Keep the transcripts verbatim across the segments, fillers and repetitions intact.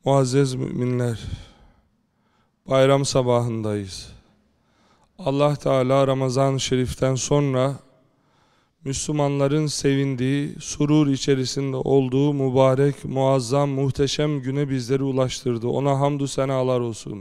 Muazzez müminler, bayram sabahındayız. Allah Teala Ramazan-ı Şerif'ten sonra Müslümanların sevindiği, surur içerisinde olduğu mübarek, muazzam, muhteşem güne bizleri ulaştırdı. Ona hamdü senalar olsun.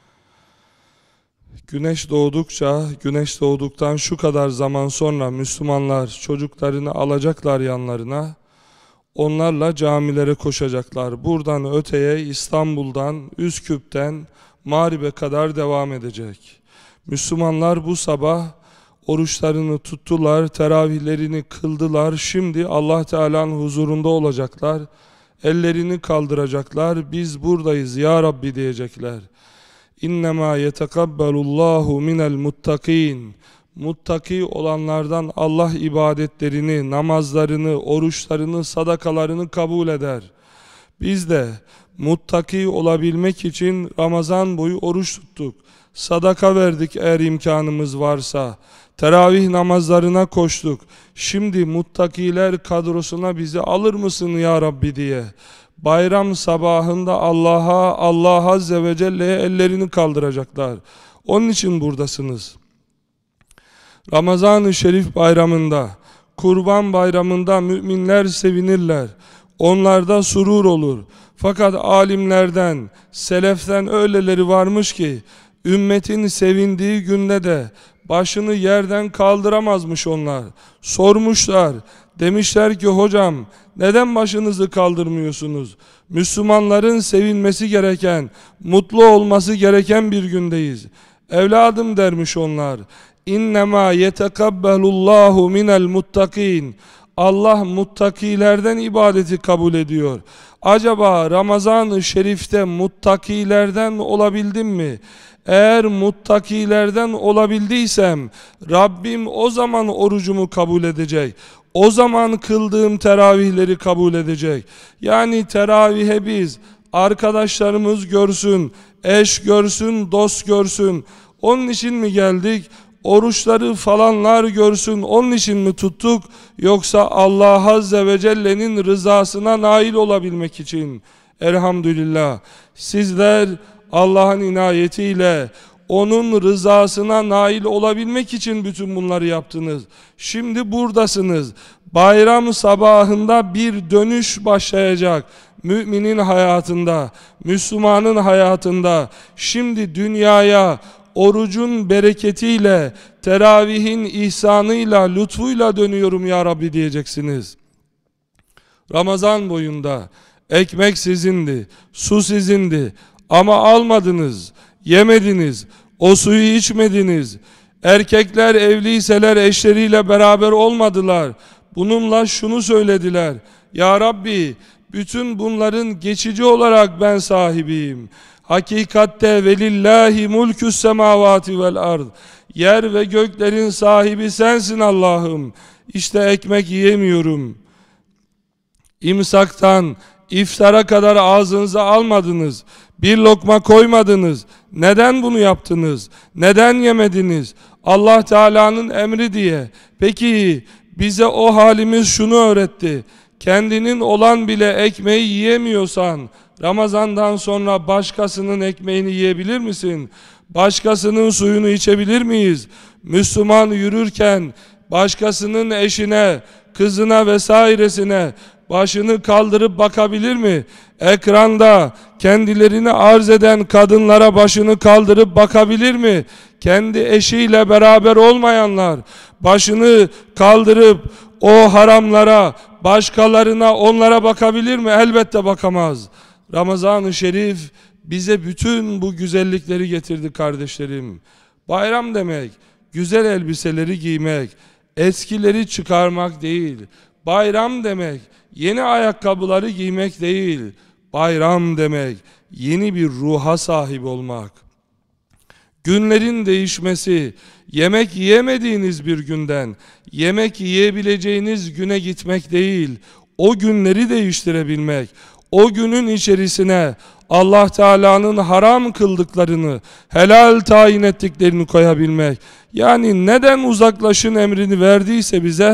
Güneş doğdukça, güneş doğduktan şu kadar zaman sonra Müslümanlar çocuklarını alacaklar yanlarına, onlarla camilere koşacaklar. Buradan öteye İstanbul'dan, Üsküp'ten Mağrib'e kadar devam edecek. Müslümanlar bu sabah oruçlarını tuttular, teravihlerini kıldılar. Şimdi Allah Teala'nın huzurunda olacaklar. Ellerini kaldıracaklar. Biz buradayız ya Rabbi diyecekler. İnnemâ yetekabbalullahu minel muttakin. Muttaki olanlardan Allah ibadetlerini, namazlarını, oruçlarını, sadakalarını kabul eder. Biz de muttaki olabilmek için Ramazan boyu oruç tuttuk. Sadaka verdik eğer imkanımız varsa. Teravih namazlarına koştuk. Şimdi muttakiler kadrosuna bizi alır mısın ya Rabbi diye. Bayram sabahında Allah'a, Allah Azze ve Celle'ye ellerini kaldıracaklar. Onun için buradasınız. Ramazan-ı Şerif bayramında, Kurban bayramında müminler sevinirler. Onlarda surur olur. Fakat alimlerden, seleften öyleleri varmış ki, ümmetin sevindiği günde de başını yerden kaldıramazmış onlar. Sormuşlar, demişler ki hocam neden başınızı kaldırmıyorsunuz? Müslümanların sevinmesi gereken, mutlu olması gereken bir gündeyiz. Evladım dermiş onlar. İnnemâ yetekabbalullahu minel muttakin. Allah muttakilerden ibadeti kabul ediyor. Acaba Ramazan-ı Şerif'te muttakilerden olabildim mi? Eğer muttakilerden olabildiysem Rabbim o zaman orucumu kabul edecek. O zaman kıldığım teravihleri kabul edecek. Yani teravihe biz arkadaşlarımız görsün, eş görsün, dost görsün. Onun için mi geldik? Oruçları falanlar görsün, onun için mi tuttuk? Yoksa Allah Azze ve Celle'nin rızasına nail olabilmek için. Elhamdülillah. Sizler Allah'ın inayetiyle onun rızasına nail olabilmek için bütün bunları yaptınız. Şimdi buradasınız. Bayram sabahında bir dönüş başlayacak. Müminin hayatında, Müslümanın hayatında. Şimdi dünyaya orucun bereketiyle, teravihin ihsanıyla, lütfuyla dönüyorum ya Rabbi diyeceksiniz. Ramazan boyunda ekmek sizindi, su sizindi ama almadınız, yemediniz, o suyu içmediniz. Erkekler evliyseler eşleriyle beraber olmadılar. Bununla şunu söylediler: ya Rabbi, bütün bunların geçici olarak ben sahibiyim. Hakikatte velillahi mulkü's semavati vel ard. Yer ve göklerin sahibi sensin Allah'ım. İşte ekmek yiyemiyorum. İmsaktan iftara kadar ağzınıza almadınız. Bir lokma koymadınız. Neden bunu yaptınız? Neden yemediniz? Allah Teala'nın emri diye. Peki bize o halimiz şunu öğretti: kendinin olan bile ekmeği yiyemiyorsan Ramazandan sonra başkasının ekmeğini yiyebilir misin? Başkasının suyunu içebilir miyiz? Müslüman yürürken başkasının eşine, kızına vesairesine başını kaldırıp bakabilir mi? Ekranda kendilerini arz eden kadınlara başını kaldırıp bakabilir mi? Kendi eşiyle beraber olmayanlar başını kaldırıp o haramlara, başkalarına, onlara bakabilir mi? Elbette bakamaz. Ramazan-ı Şerif bize bütün bu güzellikleri getirdi kardeşlerim. Bayram demek, güzel elbiseleri giymek, eskileri çıkarmak değil. Bayram demek, yeni ayakkabıları giymek değil. Bayram demek, yeni bir ruha sahip olmak. Günlerin değişmesi, yemek yiyemediğiniz bir günden yemek yiyebileceğiniz güne gitmek değil, o günleri değiştirebilmek, o günün içerisine Allah Teala'nın haram kıldıklarını, helal tayin ettiklerini koyabilmek. Yani neden uzaklaşın emrini verdiyse bize,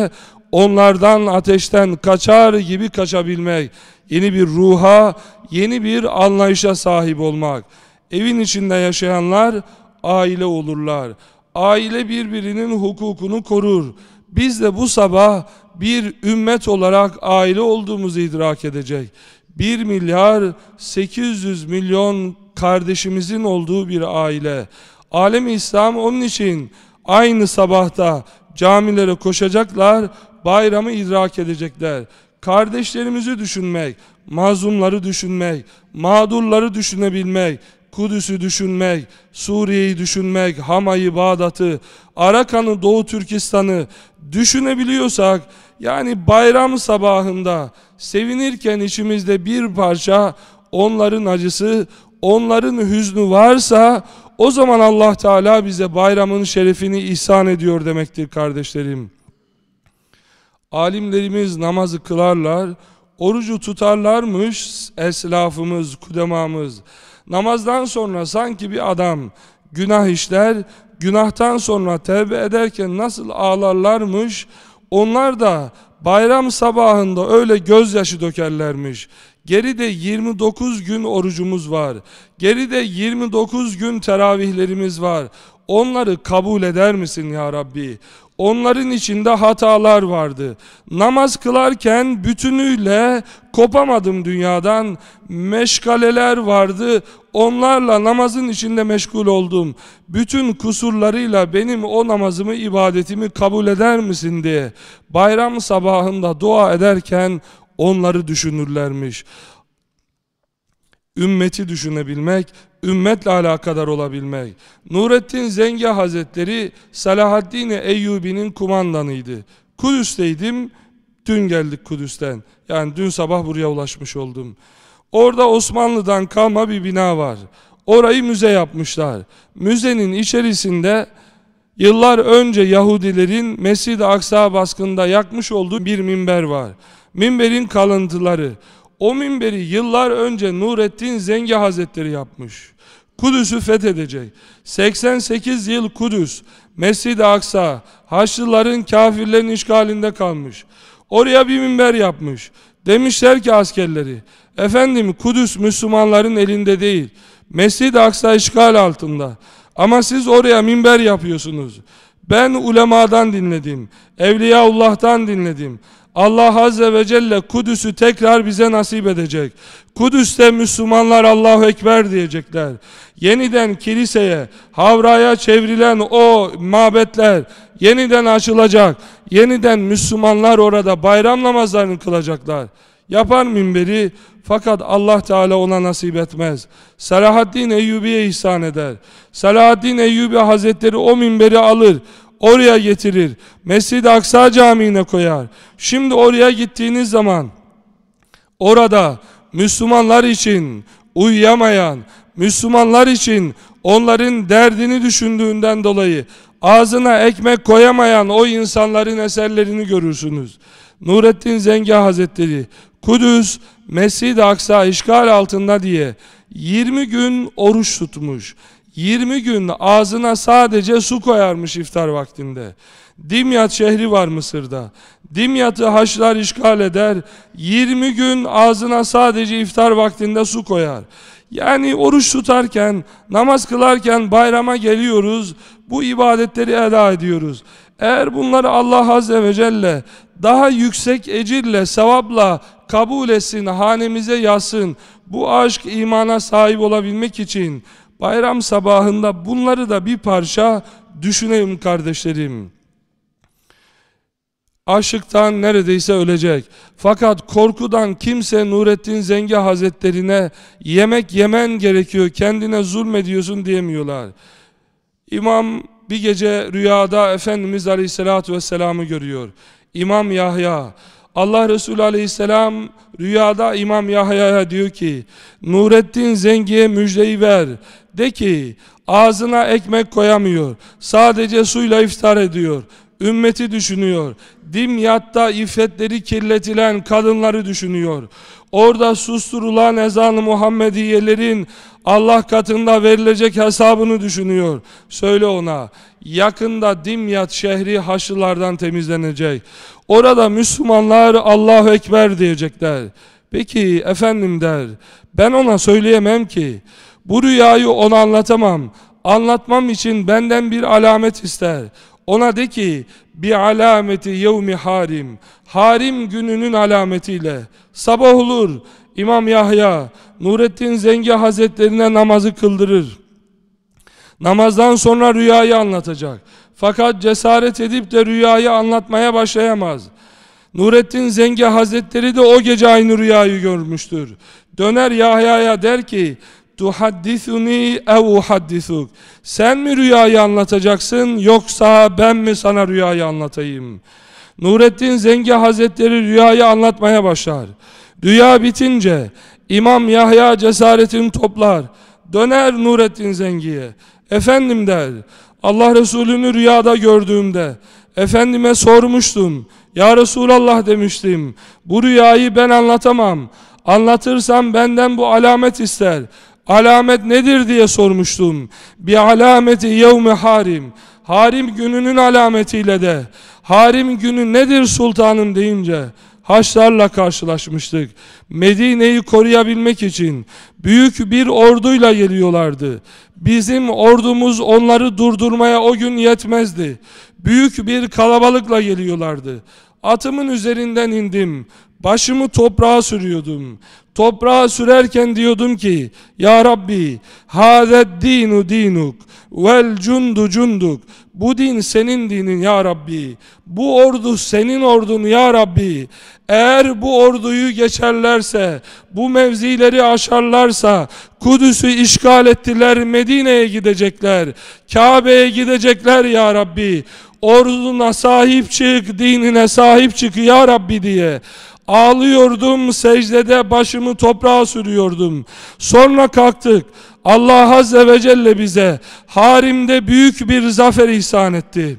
onlardan ateşten kaçar gibi kaçabilmek, yeni bir ruha, yeni bir anlayışa sahip olmak. Evin içinde yaşayanlar aile olurlar. Aile birbirinin hukukunu korur. Biz de bu sabah bir ümmet olarak aile olduğumuzu idrak edecek. bir milyar sekiz yüz milyon kardeşimizin olduğu bir aile. Alem-i İslam onun için aynı sabahta camilere koşacaklar, bayramı idrak edecekler. Kardeşlerimizi düşünmek, mazlumları düşünmek, mağdurları düşünebilmek, Kudüs'ü düşünmek, Suriye'yi düşünmek, Hama'yı, Bağdat'ı, Arakan'ı, Doğu Türkistan'ı düşünebiliyorsak, yani bayram sabahında sevinirken içimizde bir parça onların acısı, onların hüznü varsa, o zaman Allah Teala bize bayramın şerefini ihsan ediyor demektir kardeşlerim. Alimlerimiz namazı kılarlar, orucu tutarlarmış eslafımız, kudemamız. Namazdan sonra sanki bir adam günah işler, günahtan sonra tevbe ederken nasıl ağlarlarmış, onlar da bayram sabahında öyle gözyaşı dökerlermiş. Geride yirmi dokuz gün orucumuz var. Geride yirmi dokuz gün teravihlerimiz var. Onları kabul eder misin ya Rabbi? Onların içinde hatalar vardı. Namaz kılarken bütünüyle kopamadım dünyadan. Meşgaleler vardı. Onlarla namazın içinde meşgul oldum. Bütün kusurlarıyla benim o namazımı, ibadetimi kabul eder misin diye bayram sabahında dua ederken onları düşünürlermiş. Ümmeti düşünebilmek, ümmetle alakadar olabilmek. Nurettin Zengi Hazretleri Selahaddin Eyyubi'nin kumandanıydı. Kudüs'teydim, dün geldik Kudüs'ten. Yani dün sabah buraya ulaşmış oldum. Orada Osmanlı'dan kalma bir bina var. Orayı müze yapmışlar. Müzenin içerisinde yıllar önce Yahudilerin Mescid-i Aksa baskında yakmış olduğu bir minber var. Minberin kalıntıları. O minberi yıllar önce Nurettin Zengi Hazretleri yapmış. Kudüs'ü fethedecek. seksen sekiz yıl Kudüs, Mescid-i Aksa, Haçlıların, kafirlerin işgalinde kalmış. Oraya bir minber yapmış. Demişler ki askerleri, efendim Kudüs Müslümanların elinde değil, Mescid-i Aksa işgal altında. Ama siz oraya minber yapıyorsunuz. Ben ulemadan dinledim, Evliyaullah'tan dinledim. Allah Azze ve Celle Kudüs'ü tekrar bize nasip edecek. Kudüs'te Müslümanlar Allahu Ekber diyecekler. Yeniden kiliseye, havraya çevrilen o mabetler yeniden açılacak. Yeniden Müslümanlar orada bayram namazlarını kılacaklar. Yapar minberi, fakat Allah Teala ona nasip etmez. Selahaddin Eyyubi'ye ihsan eder. Selahaddin Eyyubi Hazretleri o minberi alır, oraya getirir. Mescid-i Aksa Camii'ne koyar. Şimdi oraya gittiğiniz zaman orada Müslümanlar için uyuyamayan, Müslümanlar için onların derdini düşündüğünden dolayı ağzına ekmek koyamayan o insanların eserlerini görürsünüz. Nurettin Zengi Hazretleri Kudüs Mescid-i Aksa işgal altında diye yirmi gün oruç tutmuş. yirmi gün ağzına sadece su koyarmış iftar vaktinde. Dimyat şehri var Mısır'da. Dimyat'ı Haçlılar işgal eder. yirmi gün ağzına sadece iftar vaktinde su koyar. Yani oruç tutarken, namaz kılarken bayrama geliyoruz. Bu ibadetleri eda ediyoruz. Eğer bunları Allah Azze ve Celle daha yüksek ecirle, sevapla kabul etsin, hanemize yazsın. Bu aşk imana sahip olabilmek için bayram sabahında bunları da bir parça düşünelim kardeşlerim. Açlıktan neredeyse ölecek. Fakat korkudan kimse Nurettin Zengi Hazretlerine yemek yemen gerekiyor, kendine zulmediyorsun diyemiyorlar. İmam bir gece rüyada Efendimiz Aleyhisselatü Vesselam'ı görüyor. İmam Yahya, Allah Resulü Aleyhisselam rüyada İmam Yahya'ya diyor ki, Nurettin Zengi'ye müjdeyi ver. De ki ağzına ekmek koyamıyor, sadece suyla iftar ediyor. ümmeti düşünüyor. Dimyat'ta iffetleri kirletilen kadınları düşünüyor. Orada susturulan ezan-ı Muhammediyelerin Allah katında verilecek hesabını düşünüyor. Söyle ona, yakında Dimyat şehri Haçlılardan temizlenecek. Orada Müslümanlar Allahu Ekber diyecekler. Peki efendim der, ben ona söyleyemem ki. Bu rüyayı ona anlatamam. Anlatmam için benden bir alamet ister. Ona de ki, bir alameti yevmi harim. Harim gününün alametiyle. Sabah olur, İmam Yahya, Nurettin Zengi Hazretlerine namazı kıldırır. Namazdan sonra rüyayı anlatacak. Fakat cesaret edip de rüyayı anlatmaya başlayamaz. Nurettin Zengi Hazretleri de o gece aynı rüyayı görmüştür. Döner Yahya'ya der ki, tuhaddithuni ev uhaddithuk. Sen mi rüyayı anlatacaksın yoksa ben mi sana rüyayı anlatayım? Nurettin Zengi Hazretleri rüyayı anlatmaya başlar. Rüya bitince İmam Yahya cesaretini toplar. Döner Nurettin Zengi'ye. Efendim der, Allah Resulü'nü rüyada gördüğümde Efendime sormuştum. Ya Resulallah demiştim. Bu rüyayı ben anlatamam. Anlatırsam benden bu alamet ister. Alamet nedir diye sormuştum. Bir alameti yevmi harim. Harim gününün alametiyle de. Harim günü nedir sultanım deyince Haçlarla karşılaşmıştık. Medine'yi koruyabilmek için büyük bir orduyla geliyorlardı. Bizim ordumuz onları durdurmaya o gün yetmezdi. Büyük bir kalabalıkla geliyorlardı. Atımın üzerinden indim. Başımı toprağa sürüyordum. Toprağa sürerken diyordum ki, Ya Rabbi, hâzed dinu dinuk, vel cundu cunduk. Bu din senin dinin ya Rabbi. Bu ordu senin ordun ya Rabbi. Eğer bu orduyu geçerlerse, bu mevzileri aşarlarsa, Kudüs'ü işgal ettiler, Medine'ye gidecekler, Kabe'ye gidecekler ya Rabbi. Orduna sahip çık, dinine sahip çık ya Rabbi diye ağlıyordum, secdede başımı toprağa sürüyordum. Sonra kalktık. Allah Azze ve Celle bize Harim'de büyük bir zafer ihsan etti.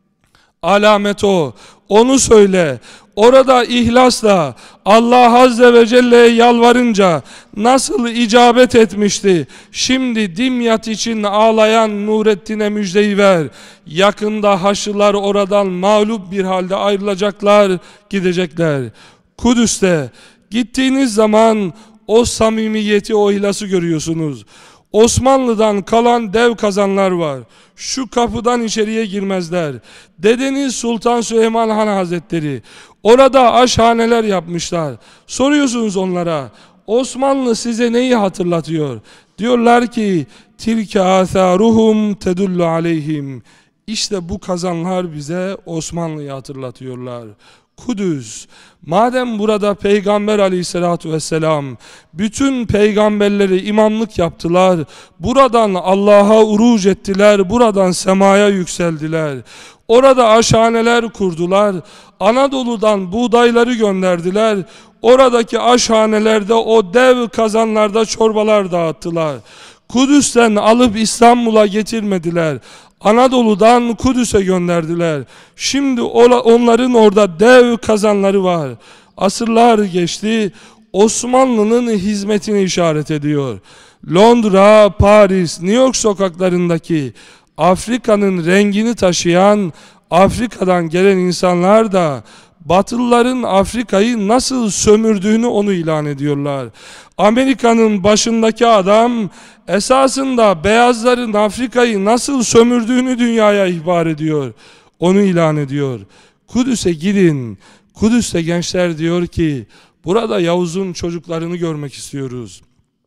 Alamet o. Onu söyle. Orada ihlasla Allah Azze ve Celle'ye yalvarınca nasıl icabet etmişti? Şimdi Dimyat için ağlayan Nurettin'e müjdeyi ver. Yakında Haçlılar oradan mağlup bir halde ayrılacaklar, gidecekler. Kudüs'te gittiğiniz zaman o samimiyeti, o ihlası görüyorsunuz. Osmanlı'dan kalan dev kazanlar var. Şu kapıdan içeriye girmezler. Dedeniz Sultan Süleyman Han Hazretleri orada aşhaneler yapmışlar. Soruyorsunuz onlara, Osmanlı size neyi hatırlatıyor? Diyorlar ki, tilke atharuhum tedullu aleyhim. İşte bu kazanlar bize Osmanlı'yı hatırlatıyorlar. Kudüs, madem burada Peygamber aleyhissalatu vesselam bütün peygamberleri imamlık yaptılar, buradan Allah'a uruc ettiler, buradan semaya yükseldiler, orada aşhaneler kurdular, Anadolu'dan buğdayları gönderdiler, oradaki aşhanelerde o dev kazanlarda çorbalar dağıttılar. Kudüs'ten alıp İstanbul'a getirmediler, Anadolu'dan Kudüs'e gönderdiler. Şimdi onların orada dev kazanları var. Asırlar geçti, Osmanlı'nın hizmetini işaret ediyor. Londra, Paris, New York sokaklarındaki Afrika'nın rengini taşıyan Afrika'dan gelen insanlar da Batılıların Afrika'yı nasıl sömürdüğünü onu ilan ediyorlar. Amerika'nın başındaki adam esasında beyazların Afrika'yı nasıl sömürdüğünü dünyaya ihbar ediyor. Onu ilan ediyor. Kudüs'e gidin. Kudüs'te gençler diyor ki, burada Yavuz'un çocuklarını görmek istiyoruz.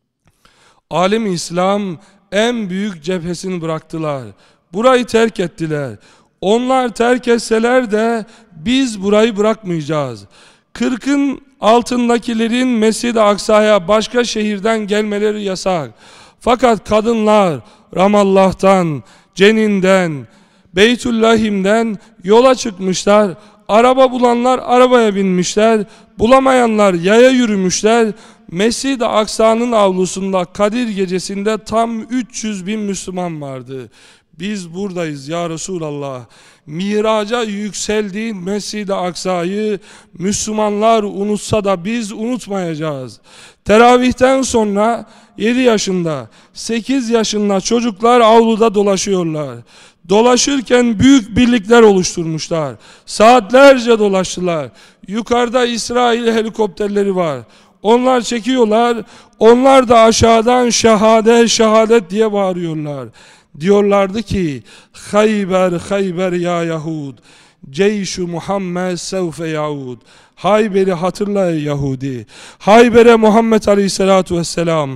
Alem-i İslam en büyük cephesini bıraktılar. Burayı terk ettiler. Onlar terk etseler de biz burayı bırakmayacağız. Kırkın altındakilerin Mescid-i Aksa'ya başka şehirden gelmeleri yasak. Fakat kadınlar Ramallah'tan, Cenin'den, Beytüllahim'den yola çıkmışlar. Araba bulanlar arabaya binmişler. Bulamayanlar yaya yürümüşler. Mescid-i Aksa'nın avlusunda Kadir gecesinde tam üç yüz bin Müslüman vardı. Biz buradayız ya Resulallah. Miraca yükseldiğin Mescid-i Aksa'yı Müslümanlar unutsa da biz unutmayacağız. Teravihten sonra yedi yaşında, sekiz yaşında çocuklar avluda dolaşıyorlar. Dolaşırken büyük birlikler oluşturmuşlar. Saatlerce dolaştılar. Yukarıda İsrail helikopterleri var. Onlar çekiyorlar. Onlar da aşağıdan şehadet şehadet diye bağırıyorlar. Diyorlardı ki Hayber Hayber ya Yahud, Ceyşu Muhammed sevfe yaud. Hayber'i hatırla ey Yahudi. Hayber'e Muhammed Aleyhisselatü Vesselam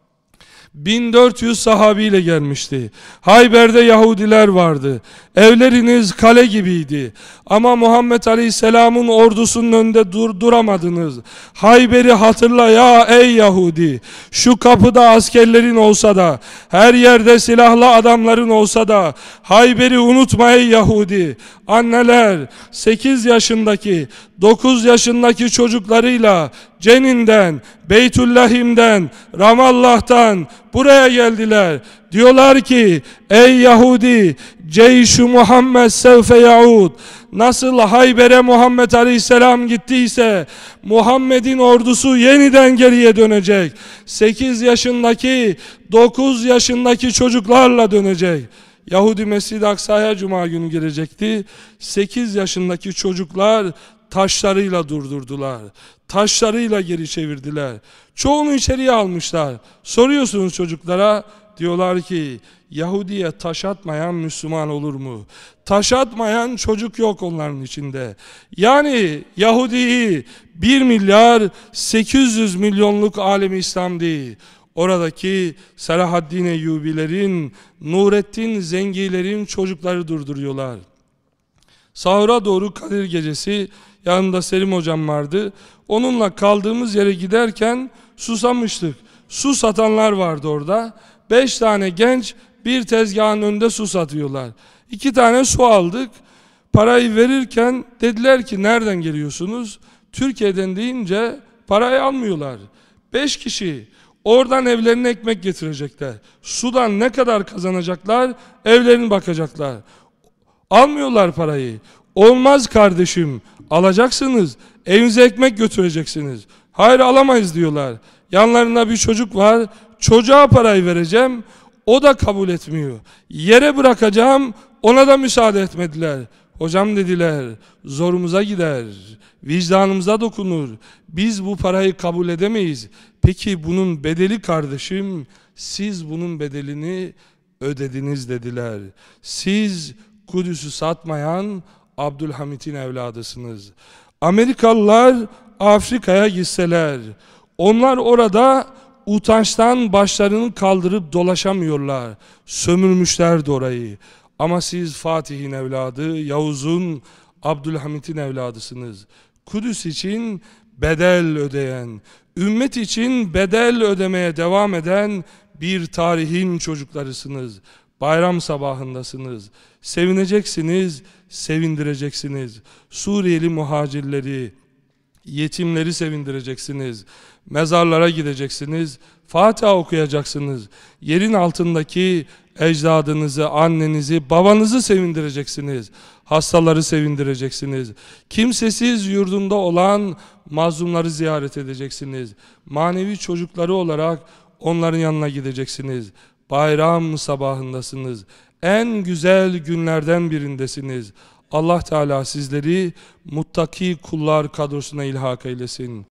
bin dört yüz sahabiyle gelmişti. Hayber'de Yahudiler vardı. Evleriniz kale gibiydi. Ama Muhammed Aleyhisselam'ın ordusunun önünde dur duramadınız. Hayber'i hatırla ya ey Yahudi. Şu kapıda askerlerin olsa da, her yerde silahlı adamların olsa da, Hayber'i unutma ey Yahudi. Anneler sekiz yaşındaki, dokuz yaşındaki çocuklarıyla Cenin'den, Beytüllahim'den, Ramallah'tan buraya geldiler. Diyorlar ki ey Yahudi, Ceyşu Muhammed sevfe yaud. Nasıl Hayber'e Muhammed Aleyhisselam gittiyse Muhammed'in ordusu yeniden geriye dönecek. sekiz yaşındaki, dokuz yaşındaki çocuklarla dönecek. Yahudi Mescid-i Aksa'ya Cuma günü gelecekti. sekiz yaşındaki çocuklar taşlarıyla durdurdular. Taşlarıyla geri çevirdiler. Çoğunu içeriye almışlar. Soruyorsunuz çocuklara, diyorlar ki Yahudi'ye taş atmayan Müslüman olur mu? Taş atmayan çocuk yok onların içinde. Yani Yahudi'yi bir milyar sekiz yüz milyonluk alemi İslam değil. Oradaki Selahaddin Eyyubilerin, Nurettin Zengilerin çocukları durduruyorlar. Sahura doğru Kadir Gecesi, yanımda Selim hocam vardı. Onunla kaldığımız yere giderken susamıştık. Su satanlar vardı orada. Beş tane genç bir tezgahın önünde su satıyorlar. İki tane su aldık. Parayı verirken dediler ki nereden geliyorsunuz? Türkiye'den deyince parayı almıyorlar. Beş kişi oradan evlerine ekmek getirecekler. Sudan ne kadar kazanacaklar? Evlerine bakacaklar. Almıyorlar parayı. Olmaz kardeşim, alacaksınız. Evinize ekmek götüreceksiniz. Hayır alamayız diyorlar. Yanlarında bir çocuk var. Çocuğa parayı vereceğim. O da kabul etmiyor. Yere bırakacağım. Ona da müsaade etmediler. Hocam dediler, zorumuza gider. Vicdanımıza dokunur. Biz bu parayı kabul edemeyiz. Peki bunun bedeli kardeşim, siz bunun bedelini ödediniz dediler. Siz Kudüs'ü satmayan Abdülhamit'in evladısınız. Amerikalılar Afrika'ya gitseler, onlar orada utançtan başlarını kaldırıp dolaşamıyorlar. Sömürmüşlerdi orayı. Ama siz Fatih'in evladı, Yavuz'un, Abdülhamit'in evladısınız. Kudüs için bedel ödeyen, ümmet için bedel ödemeye devam eden bir tarihin çocuklarısınız. Bayram sabahındasınız. Sevineceksiniz, sevindireceksiniz. Suriyeli muhacirleri, yetimleri sevindireceksiniz. Mezarlara gideceksiniz. Fatiha okuyacaksınız. Yerin altındaki ecdadınızı, annenizi, babanızı sevindireceksiniz. Hastaları sevindireceksiniz. Kimsesiz yurdunda olan mazlumları ziyaret edeceksiniz. Manevi çocukları olarak onların yanına gideceksiniz. Bayram sabahındasınız. En güzel günlerden birindesiniz. Allah Teala sizleri muttaki kullar kadrosuna ilhak eylesin.